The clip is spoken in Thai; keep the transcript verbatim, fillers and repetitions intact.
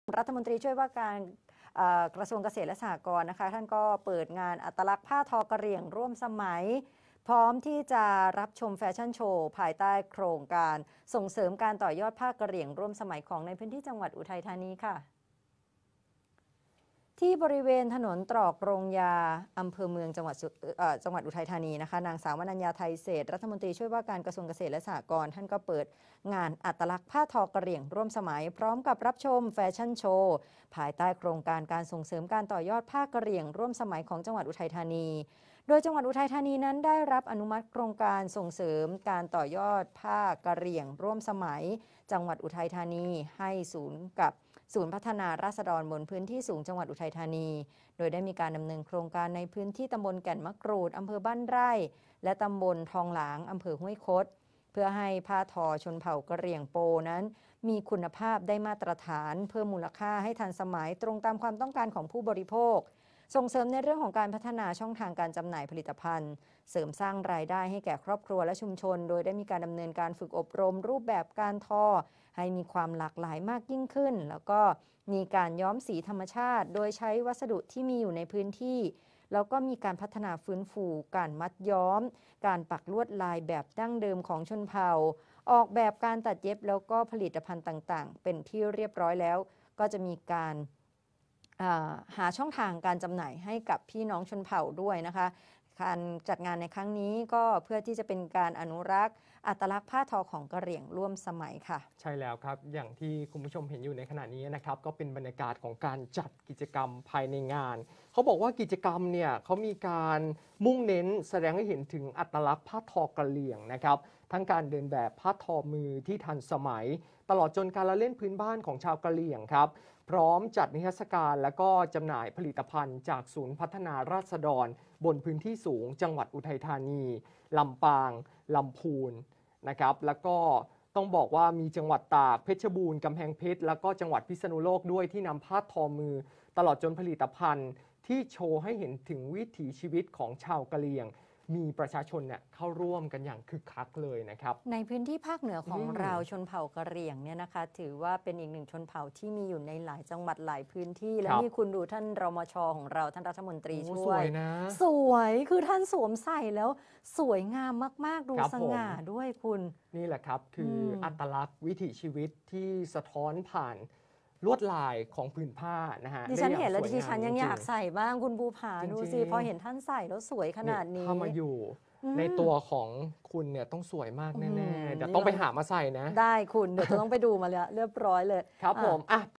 รัฐมนตรีช่วยว่าการกระทรวงเกษตรและสหกรณ์นะคะท่านก็เปิดงานอัตลักษณ์ผ้าทอกะเหรี่ยงร่วมสมัยพร้อมที่จะรับชมแฟชั่นโชว์ภายใต้โครงการส่งเสริมการต่อยอดผ้ากะเหรี่ยงร่วมสมัยของในพื้นที่จังหวัดอุทัยธานีค่ะที่บริเวณถนนตรอกโรงยาอำเภอเมืองจังหวัดจังหวัดอุทัยธานีนะคะนางสาววรัญญาไทยเศรษฐ์รัฐมนตรีช่วยว่าการกระทรวงเกษตรและสหกรณ์ท่านก็เปิดงานอัตลักษณ์ผ้าทอกะเหรี่ยงร่วมสมัยพร้อมกับรับชมแฟชั่นโชว์ภายใต้โครงการการส่งเสริมการต่อยอดผ้ากะเหรี่ยงร่วมสมัยของจังหวัดอุทัยธานีโดยจังหวัดอุทัยธานีนั้นได้รับอนุมัติโครงการส่งเสริมการต่อยอดผ้ากะเหรี่ยงร่วมสมัยจังหวัดอุทัยธานีให้ศูนย์กับศูนย์พัฒนาราษฎรบนพื้นที่สูงจังหวัดอุทัยธานีโดยได้มีการดำเนินโครงการในพื้นที่ตำบลแก่นมะกรูดอำเภอบ้านไร่และตำบลทองหลางอำเภอห้วยคดเพื่อให้ผ้าทอชนเผ่ากะเหรี่ยงโปนั้นมีคุณภาพได้มาตรฐานเพิ่มมูลค่าให้ทันสมัยตรงตามความต้องการของผู้บริโภคส่งเสริมในเรื่องของการพัฒนาช่องทางการจำหน่ายผลิตภัณฑ์เสริมสร้างรายได้ให้แก่ครอบครัวและชุมชนโดยได้มีการดำเนินการฝึกอบรมรูปแบบการทอให้มีความหลากหลายมากยิ่งขึ้นแล้วก็มีการย้อมสีธรรมชาติโดยใช้วัสดุที่มีอยู่ในพื้นที่แล้วก็มีการพัฒนาฟื้นฟูการมัดย้อมการปักลวดลายแบบดั้งเดิมของชนเผ่าออกแบบการตัดเย็บแล้วก็ผลิตภัณฑ์ต่างๆเป็นที่เรียบร้อยแล้วก็จะมีการหาช่องทางการจำหน่ายให้กับพี่น้องชนเผ่าด้วยนะคะการจัดงานในครั้งนี้ก็เพื่อที่จะเป็นการอนุรักษ์อัตลักษณ์ผ้าทอของกะเหรี่ยงร่วมสมัยค่ะใช่แล้วครับอย่างที่คุณผู้ชมเห็นอยู่ในขณะนี้นะครับก็เป็นบรรยากาศของการจัดกิจกรรมภายในงานเขาบอกว่ากิจกรรมเนี่ยเขามีการมุ่งเน้นแสดงให้เห็นถึงอัตลักษณ์ผ้าทอกะเหรี่ยงนะครับทั้งการเดินแบบผ้าทอมือที่ทันสมัยตลอดจนการละเล่นพื้นบ้านของชาวกะเหรี่ยงครับพร้อมจัดนิทรรศการและก็จำหน่ายผลิตภัณฑ์จากศูนย์พัฒนาราษฎรบนพื้นที่สูงจังหวัดอุทัยธานีลำปางลำพูนนะครับแล้วก็ต้องบอกว่ามีจังหวัดตากเพชรบูรณ์กำแพงเพชรแล้วก็จังหวัดพิษณุโลกด้วยที่นำผ้าทอมือตลอดจนผลิตภัณฑ์ที่โชว์ให้เห็นถึงวิถีชีวิตของชาวกะเหรี่ยงมีประชาชนเนี่ยเข้าร่วมกันอย่างคึกคักเลยนะครับในพื้นที่ภาคเหนือของเราชนเผ่ากะเหรี่ยงเนี่ยนะคะถือว่าเป็นอีกหนึ่งชนเผ่าที่มีอยู่ในหลายจังหวัดหลายพื้นที่และนี่คุณดูท่านรมช.ของเราท่านรัฐมนตรีช่วยสวยนะสวยคือท่านสวมใส่แล้วสวยงามมากๆดูสง่าด้วยคุณนี่แหละครับคืออัตลักษณ์วิถีชีวิตที่สะท้อนผ่านลวดลายของผืนผ้านะฮะดิฉันเห็นแล้วดิฉันยังอยากใส่บ้างคุณบูผาดูสิพอเห็นท่านใส่แล้วสวยขนาดนี้เข้ามาอยู่ในตัวของคุณเนี่ยต้องสวยมากแน่ๆเดี๋ยวต้องไปหามาใส่นะได้คุณเดี๋ยวต้องไปดูมาแล้วเรียบร้อยเลยครับผมอ่ะ